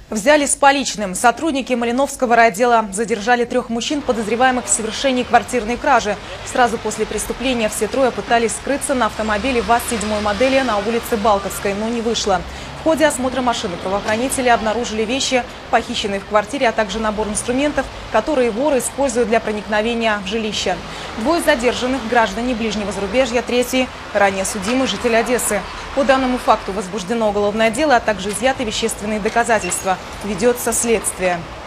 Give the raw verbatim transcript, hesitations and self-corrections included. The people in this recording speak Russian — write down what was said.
Взяли с поличным. Сотрудники Малиновского райотдела задержали трех мужчин, подозреваемых в совершении квартирной кражи. Сразу после преступления все трое пытались скрыться на автомобиле ВАЗ седьмой модели на улице Балковской, но не вышло. В ходе осмотра машины правоохранители обнаружили вещи, похищенные в квартире, а также набор инструментов, которые воры используют для проникновения в жилище. Двое задержанных – граждане ближнего зарубежья, третий – ранее судимый житель Одессы. По данному факту возбуждено уголовное дело, а также изъяты вещественные доказательства. Ведется следствие.